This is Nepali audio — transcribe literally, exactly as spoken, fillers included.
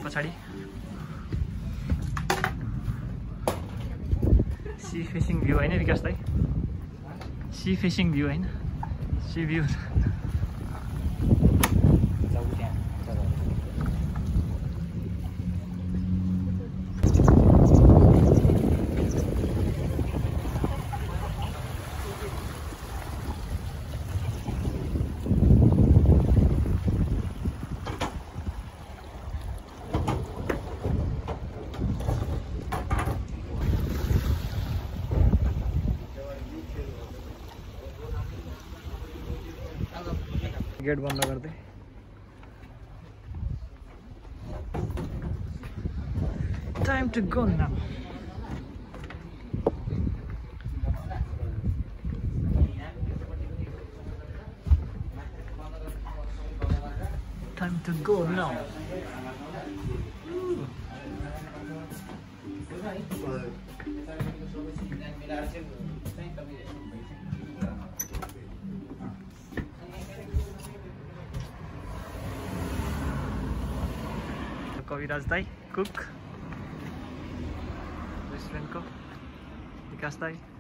पछाडि सी फेसिङ भ्यू हैन विकास दाइ सी फेसिङ भ्यू हैन सी भ्यू गेट बंद कर दे। Time to go now. Time to go now. Kaviraj दाई कुक रेस्टुरेन्ट को विकास दाई